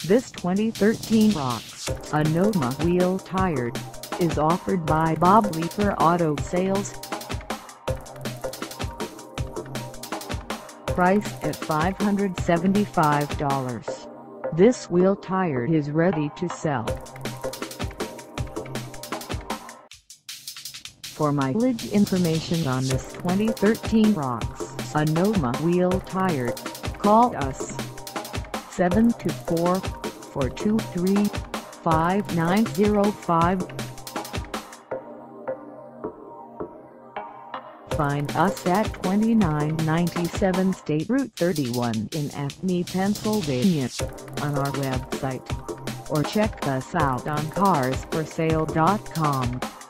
This 2013 RHOX Sonoma wheel-tired is offered by Bob Leeper Auto Sales. Priced at $575, this wheel-tired is ready to sell. For mileage information on this 2013 RHOX Sonoma wheel-tired, call us 724-423-5905. Find us at 2997 State Route 31 in Acme, Pennsylvania, on our website, or check us out on carsforsale.com.